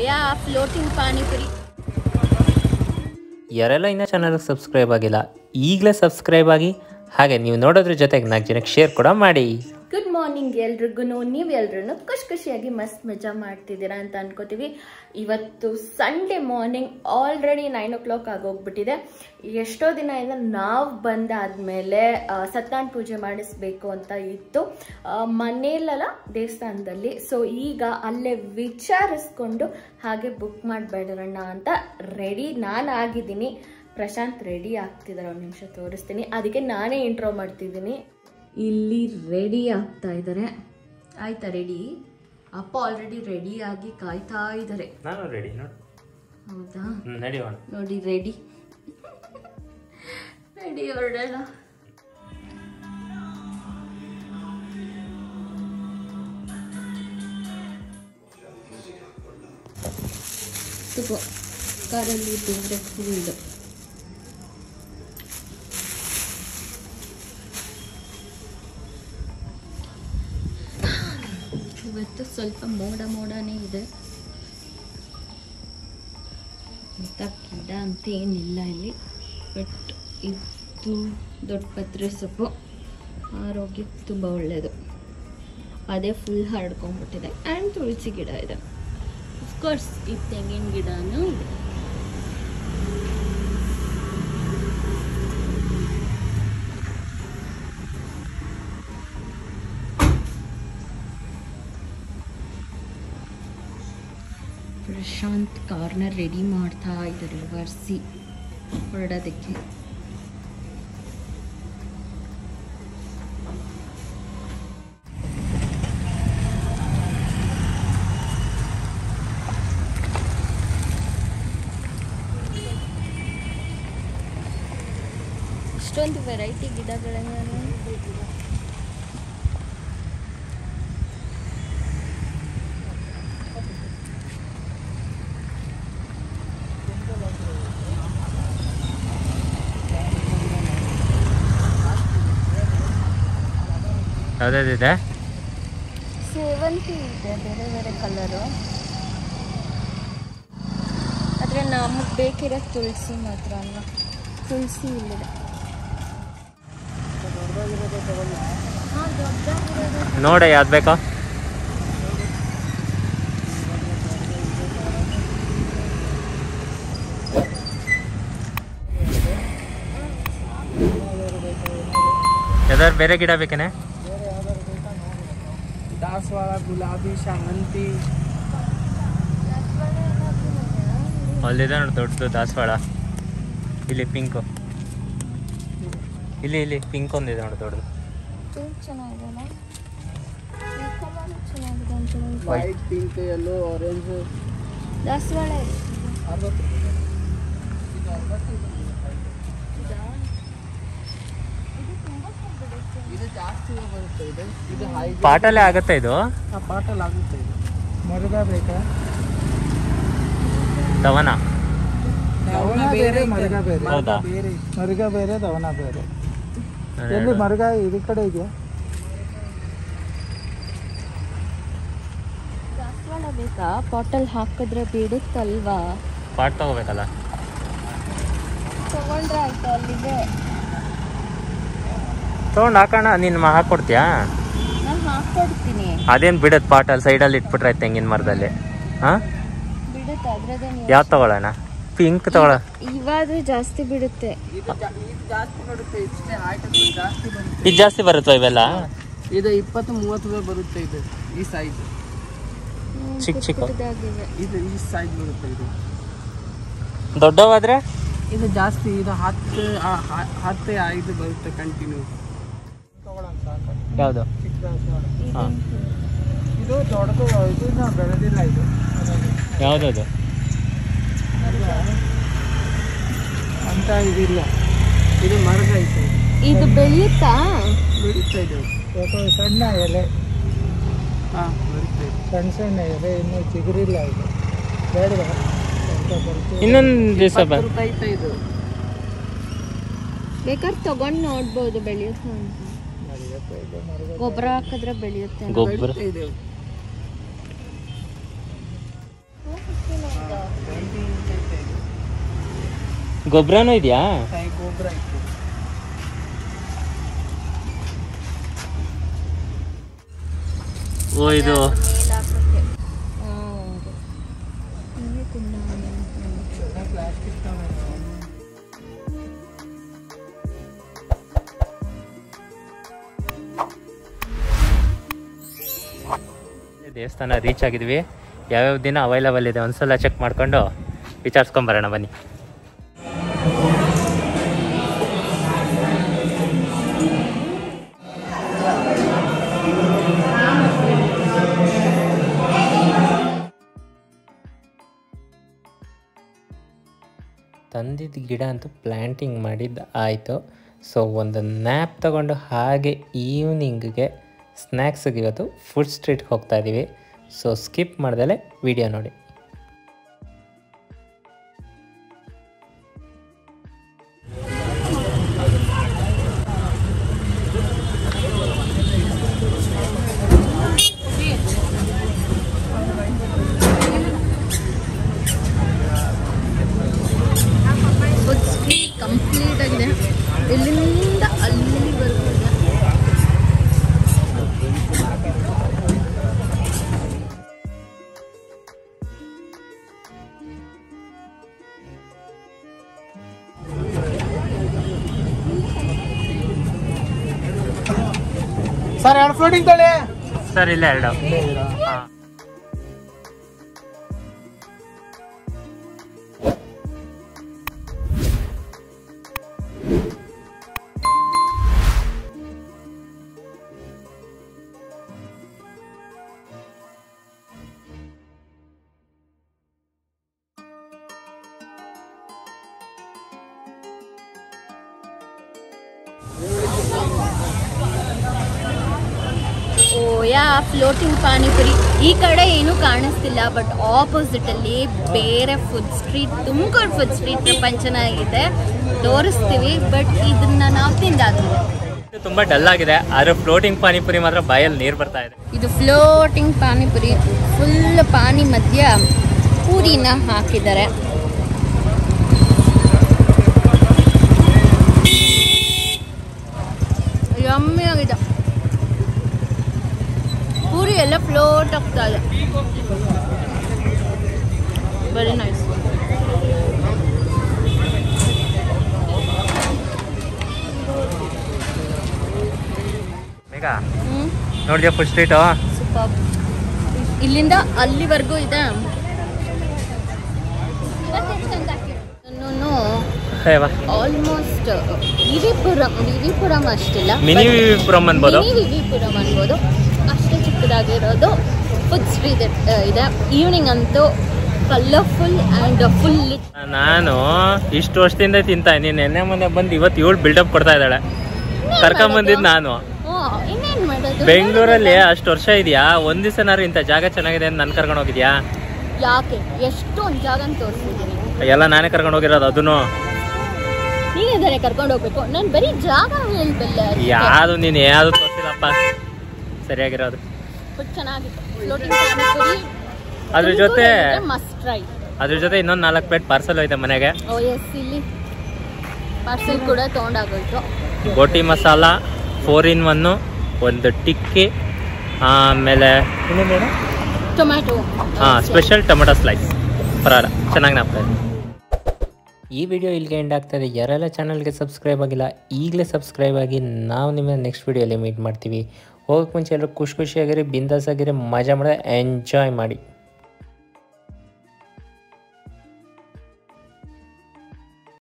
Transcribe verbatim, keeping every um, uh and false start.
ಯಾ floating panipuri. ಯಾರೆಲ್ಲ ಇನ್ನೂ ಚಾನಲ್ಗೆ ಸಬ್ಸ್ಕ್ರೈಬ್ ಆಗಿಲ್ಲ ಈಗಲೇ ಸಬ್ಸ್ಕ್ರೈಬ್ ಆಗಿ, ಹಾಗೆ ನೀವು ನೋಡೋದ್ರ ಜೊತೆಗೆ ನಾಲ್ಕು ಜನಕ್ಕೆ ಶೇರ್ ಕೂಡ ಮಾಡಿ. ಗುಡ್ ಮಾರ್ನಿಂಗ್ ಎಲ್ರಿಗೂ. ನೀವು ಎಲ್ರೂ ಖುಷಿ ಖುಷಿಯಾಗಿ ಮಸ್ತ್ ಮಜಾ ಮಾಡ್ತಿದ್ದೀರಾ ಅಂತ ಅನ್ಕೋತೀವಿ. ಇವತ್ತು Sunday morning already nine o'clock ಆಗೋಗ್ಬಿಟ್ಟಿದೆ. ಎಷ್ಟೋ ದಿನ ಇಂದ ನಾವು ಬಂದಾದ್ಮೇಲೆ ಸತ್ಯನಾರಾಯಣ ಪೂಜೆ ಮಾಡಿಸ್ಬೇಕು ಅಂತ ಇತ್ತು ಮನೆಯಲ್ಲ ದೇವಸ್ಥಾನದಲ್ಲಿ. ಸೊ ಈಗ ಅಲ್ಲೇ ವಿಚಾರಿಸ್ಕೊಂಡು ಹಾಗೆ ಬುಕ್ ಮಾಡಿಬೇಡೋಣ ಅಂತ ರೆಡಿ ನಾನು ಆಗಿದ್ದೀನಿ. ಪ್ರಶಾಂತ್ ರೆಡಿ ಆಗ್ತಿದ್ದಾರೆ, ಒಂದು ನಿಮಿಷ ತೋರಿಸ್ತೀನಿ. ಅದಕ್ಕೆ ನಾನೇ ಇಂಟ್ರೋ ಮಾಡ್ತಿದ್ದೀನಿ. ಇಲ್ಲಿ ರೆಡಿ ಆಗ್ತಾ ಇದ್ದಾರೆ. ಆಯ್ತಾ ರೆಡಿ? ಅಪ್ಪ ಆಲ್ರೆಡಿ ರೆಡಿ ಆಗಿ ಕಾಯ್ತಾ ಇದ್ದಾರೆ. ನಾನು ರೆಡಿ ನೋಡಿ. ಹೌದಾ? ನಡೆಯೋಣ ನೋಡಿ ರೆಡಿ ರೆಡಿ ಹೊರಡೋಣ. ತಗೋ ಕಾರಲ್ಲಿ ದೇವ್ರೆ ಫುಲ್. ಇವತ್ತು ಸ್ವಲ್ಪ ಮೋಡ ಮೋಡನೇ ಇದೆ ಅಂತ, ಗಿಡ ಅಂತ ಏನಿಲ್ಲ ಇಲ್ಲಿ. ಬಟ್ ಇದು ದೊಡ್ಡ ಪತ್ರೆ ಸೊಪ್ಪು ಆರೋಗ್ಯಕ್ಕೆ ತುಂಬ ಒಳ್ಳೆಯದು. ಅದೇ ಫುಲ್ ಹರಡ್ಕೊಂಡ್ಬಿಟ್ಟಿದೆ. ಆ್ಯಂಡ್ ತುಳಸಿ ಗಿಡ ಇದೆ, ಅಫ್ಕೋರ್ಸ್ ಈ ತೆಂಗಿನ ಗಿಡನೂ ಇದೆ. ಪ್ರಶಾಂತ್ ಕಾರ್ನ ರೆಡಿ ಮಾಡ್ತಾ ಇದ್ದಾರೆ ವರ್ಸಿ ಹೊರಡೋದಕ್ಕೆ. ಇಷ್ಟೊಂದು ವೆರೈಟಿ ಗಿಡಗಳನ್ನು ಯಾವುದಾದಿದೆ? ಸೇವಂತಿ ಇದೆ, ಬೇರೆ ಬೇರೆ ಕಲರು. ಆದರೆ ನಮಗೆ ಬೇಕಿರೋ ತುಳಸಿ ಮಾತ್ರ ಅಲ್ಲ. ತುಳಸಿ ಇಲ್ಲಿದೆ. ನೋಡಿ ಯಾವ್ದು ಬೇಕೋ. ಯಾವ್ದಾದ್ರು ಬೇರೆ ಗಿಡ ಬೇಕೇನೆ? ದಾಸವಾಳ, ಗುಲಾಬಿ, ಶಾಮಂತಿ. ಅಲ್ಲಿದೆ ನೋಡಿ ದೊಡ್ಡದು ದಾಸವಾಳ. ಇಲ್ಲಿ ಪಿಂಕು, ಇಲ್ಲಿ ಇಲ್ಲಿ ಪಿಂಕ್ ಒಂದಿದೆ ನೋಡಿ ದೊಡ್ಡದು. ಪಿಂಕ್ ಚೆನ್ನಾಗಿದೆ ಅಲ್ಲ? ಈ ಕಲರ್ ಚೆನ್ನಾಗಿದೆ ಅಂತ. White, pink, yellow, orange. ದಾಸವಾಳ ಅರವತ್ತು ಇದು ಜಾಸ್ತಿ ಬರುತ್ತೆ. ಇದು ಇದು ಹೈ ಪಾಟಲ್ಲೇ ಆಗುತ್ತೆ ಇದು. ಪಾಟಲ್ಲಿ ಆಗುತ್ತೆ. ಇದು ಮರುಗ ಬೇಕಾ? ದವನ ದವನ ಬೇರೆ, ಮರುಗ ಬೇರೆ. ಹೌದಾ? ಮರುಗ ಬೇರೆ, ದವನ ಬೇರೆ. ಎಲ್ಲಿ ಮರುಗ ಇದು ಕಡೆ ಇದೆಯಾ? ದಾಸವಾಳ ಬೇಕಾ? ಪಾಟಲ್ಲಿ ಹಾಕಿದ್ರೆ ಬಿಡುತ್ತಲ್ವಾ? ಪಾಟ್ ತಗೋಬೇಕಲ್ಲ. ತಗೊಂಡ್ರೆ ಆಯ್ತು, ಅಲ್ಲಿದೆ. ತೊಗೊಂಡು ಹಾಕೋಣ. ನೀನು ಹಾಕ್ಕೊಡ್ತೀಯಾ? ನಾನು ಹಾಕ್ಕೊಡ್ತೀನಿ. ಅದೇನು ಬಿಡತ್ ಪಾಟಲ್ಲಿ ಸೈಡಲ್ಲಿ ಇಟ್ಬಿಟ್ರೆ ತೆಂಗಿನ ಮರದಲ್ಲಿ. ಹಾಂ ಬಿಡುತ್ತೆ ಅದ್ರದ್ದೇನು. ಯಾವ್ದು ತಗೊಳ್ಳೋಣ? ಪಿಂಕ್ ತಗೊಳ. ಇವಾದ್ರೆ ಜಾಸ್ತಿ ಬಿಡುತ್ತೆ. ಜಾಸ್ತಿ ಬರುತ್ತೆ. ಇಷ್ಟೇ ಹೈಟ್ ಜಾಸ್ತಿ ಬರುತ್ತೆ. ಇದು ಜಾಸ್ತಿ ಬರುತ್ತೋ ಇವೆಲ್ಲ? ಇದು ಇಪ್ಪತ್ತು ಮೂವತ್ತು ಬರುತ್ತೆ. ಇದು ಈ ಸೈಜ್ ಚಿಕ್ಕ ಚಿಕ್ಕ. ಇದು ಈ ಸೈಜ್ ಬರುತ್ತೆ. ಇದು ದೊಡ್ಡವಾದ್ರೆ ಇದು ಜಾಸ್ತಿ. ಇದು ಹತ್ತು ಹತ್ತು ಐದು ಬರುತ್ತೆ ಕಂಟಿನ್ಯೂ. ಯಾವುದು? ಹಾಂ, ಇದು ದೊಡ್ಡದು. ಇದು ನಾವು ಬೆಳೆದಿಲ್ಲ. ಇದು ಯಾವುದದು ಅಂತ ಇದಿಲ್ಲ. ಇದು ಮರದ ಐತೆ. ಇದು ಬೆಳೆಯುತ್ತಾ? ಬೆಳೀತಾ ಇದೆ. ಸಣ್ಣ ಎಲೆ. ಹಾಂ ಬರುತ್ತೆ. ಸಣ್ಣ ಸಣ್ಣ ಎಲೆ, ಇನ್ನೂ ಚಿಗುರಿಲ್ಲ. ಇದು ಬೇಡವಾ? ಇನ್ನೊಂದು ದಿವಸ ಬರುತ್ತೆ. ಇದು ಬೇಕಾದ್ರೆ ತಗೊಂಡು ನೋಡ್ಬೋದು ಬೆಳೆಯುತ್ತೆ ಅಂತ. ಗೊಬ್ಬರ ಹಾಕಿದ್ರೆ ಬೆಳೆಯುತ್ತೆ. ಗೊಬ್ಬರ ಹೋಗ್ತೀನಿ ಗೊಬ್ಬರನೂ ಇದೆಯಾ? ಗೊಬ್ಬರ ಇತ್ತು. ಓ ಇದು ದೇವಸ್ಥಾನ ರೀಚ್ ಆಗಿದ್ವಿ. ಯಾವ್ಯಾವ ದಿನ ಅವೈಲಬಲ್ ಇದೆ ಒಂದ್ಸಲ ಚೆಕ್ ಮಾಡ್ಕೊಂಡು ವಿಚಾರಿಸ್ಕೊಂಬರೋಣ ಬನ್ನಿ. ತಂದಿದ್ದ ಗಿಡ ಅಂತೂ ಪ್ಲ್ಯಾಂಟಿಂಗ್ ಮಾಡಿದ್ದು ಆಯಿತು. ಸೊ ಒಂದು ನ್ಯಾಪ್ ತಗೊಂಡು ಹಾಗೆ ಈವ್ನಿಂಗ್ಗೆ ಸ್ನ್ಯಾಕ್ಸಿಗೆ ಇವತ್ತು ಫುಡ್ ಸ್ಟ್ರೀಟ್ಗೆ ಹೋಗ್ತಾ ಇದ್ದೀವಿ. ಸೊ ಸ್ಕಿಪ್ ಮಾಡ್ದಲೇ ವಿಡಿಯೋ ನೋಡಿ. ಫುಡ್ ಸ್ಟ್ರೀಟ್ ಕಂಪ್ಲೀಟ್ ಆಗಿದೆ, ಇಲ್ಲಿಂದ ಅಲ್ಲಿವರೆಗೂ ಇದೆ. ಸರ್ ಎರಡು ಫ್ಲೋಟಿಂಗ್ ತೊಳೆ ಸರ್ ಇಲ್ಲ ಎರಡು. ಹಾಂ ಓಯಾ ಫ್ಲೋಟಿಂಗ್ ಪಾನಿಪುರಿ ಈ ಕಡೆ ಏನೂ ಕಾಣಿಸ್ತಿಲ್ಲ, ಬಟ್ ಆಪೋಸಿಟ್ ಅಲ್ಲಿ ಬೇರೆ food street, Tumakuru food street ಪ್ರಪಂಚನ ಇದೆ, ತೋರಿಸ್ತೀವಿ. ಬಟ್ ಇದನ್ನ ನಾವು ತಿಂದಾಗಿದೆ. ತುಂಬಾ ಡಲ್ ಆಗಿದೆ, ಆದ್ರೆ ಫ್ಲೋಟಿಂಗ್ ಪಾನಿಪುರಿ ಮಾತ್ರ ಬಾಯಲ್ಲಿ ನೀರು ಬರ್ತಾ ಇದೆ. ಇದು ಫ್ಲೋಟಿಂಗ್ ಪಾನಿಪುರಿ, ಫುಲ್ ಪಾನಿ ಮಧ್ಯ ಪೂರಿನ ಹಾಕಿದ್ದಾರೆ. ಯಮ್ಮಿ ಆಗಿದೆ, ಪೂರಿ ಎಲ್ಲ ಫ್ಲೋಟ್ ಆಗ್ತಾ ಇದೆ. Very nice. ಬೇಗ ನೋಡಿದ್ಯಾ ಫುಡ್ ಸ್ಟ್ರೀಟು? ಸೂಪರ್. ಇಲ್ಲಿಂದ ಅಲ್ಲಿವರೆಗೂ ಇದೆ. ಆಲ್ಮೋಸ್ಟ್ ವಿವಿಪುರಂ ವಿವಿಪುರಂ ಅಷ್ಟಿಲ್ಲ, ಮಿನಿ ವಿವಿಪುರಂ ಅನ್ಬೋದು. ಮಿನಿ ವಿವಿಪುರಂ ಅನ್ಬೋದು. ಅಷ್ಟೇ ಚಿಕ್ಕದಾಗಿರೋದು ಫುಡ್ ಸ್ಟ್ರೀಟ್ ಇದೆ. ಈವ್ನಿಂಗ್ ಅಂತೂ ಕಲರ್ಫುಲ್ ಆ್ಯಂಡ್ ಫುಲ್. ನಾನು ಇಷ್ಟು ವರ್ಷದಿಂದ ತಿಂತಾ ನೀನು ನೆನ್ನೆ ಮೊನ್ನೆ ಬಂದು ಇವತ್ತು ಏಳು ಬಿಲ್ಡಪ್ ಕೊಡ್ತಾ ಇದ್ದಾಳೆ. ಕರ್ಕೊಂಬಂದಿದ್ದು ನಾನು. ಇನ್ನೇನು ಮಾಡೋದು, ಬೆಂಗಳೂರಲ್ಲಿ ಅಷ್ಟು ವರ್ಷ ಇದೆಯಾ, ಒಂದ್ ದಿವಸನಾರು ಇಂಥ ಜಾಗ ಚೆನ್ನಾಗಿದೆ ಅಂತ ನಾನು ಕರ್ಕೊಂಡು ಹೋಗಿದ್ಯಾ? ಯಾಕೆ ಎಷ್ಟೊಂದು ಜಾಗ ತೋರಿಸಿದ್ದೀನಿ. ಎಲ್ಲ ನಾನೇ ಕರ್ಕೊಂಡು ಹೋಗಿರೋದು. ಅದನ್ನು ನೀನೇ ಕರ್ಕೊಂಡು ಹೋಗ್ಬೇಕು, ನಾನು ಬರೀ ಜಾಗ ಹೇಳ್ಬಲ್ಲ. ಯಾವುದು ನೀನು ಯಾವುದು ತೋರಿಸಿಲ್ಲಪ್ಪ ಸರಿಯಾಗಿರೋದು. ಚೆನ್ನಾಗಿತ್ತು. ಅದ್ರ ಜೊತೆ ಮಸ್ಟ್ ಟ್ರೈ. ಅದ್ರ ಜೊತೆ ಇನ್ನೊಂದು ನಾಲ್ಕು ಪ್ಲೇಟ್ ಪಾರ್ಸಲ್ ಹೋಯ್ತು ಮನೆಗೆ. ಓ ಎಸ್, ಇಲ್ಲಿ ಪಾರ್ಸಲ್ ಕೂಡ ತೊಗೊಂಡಾಗೋಯ್ತು. ಗೋಟಿ ಮಸಾಲ, ಫೋರ್ ಇನ್ ಒನ್ನು, ಒಂದು ಟಿಕ್ಕಿ, ಆಮೇಲೆ ಟೊಮ್ಯಾಟೊ, ಹಾಂ ಸ್ಪೆಷಲ್ ಟೊಮೆಟೊ ಸ್ಲೈಸ್. ಪರವಾಗಿಲ್ಲ, ಚೆನ್ನಾಗಿ ನಾಪ್ತಾ ಇದೆ. ಈ ವಿಡಿಯೋ ಇಲ್ಲಿಗೆ ಎಂಡ್ ಆಗ್ತಾಯಿದೆ. ಯಾರೆಲ್ಲ ಚಾನಲ್ಗೆ ಸಬ್ಸ್ಕ್ರೈಬ್ ಆಗಿಲ್ಲ ಈಗಲೇ ಸಬ್ಸ್ಕ್ರೈಬ್ ಆಗಿ. ನಾವು ನಿಮ್ಮ ನೆಕ್ಸ್ಟ್ ವಿಡಿಯೋಲಿ ಮೀಟ್ ಮಾಡ್ತೀವಿ. ಹೋಗೋಕ್ಕೆ ಮುಂಚೆ ಎಲ್ಲರೂ ಖುಷಿ ಖುಷಿಯಾಗಿರಿ, ಬಿಂದಾಸ್ ಆಗಿರಿ, ಮಜಾ ಮಾಡಿದ್ರೆ ಎಂಜಾಯ್ ಮಾಡಿ.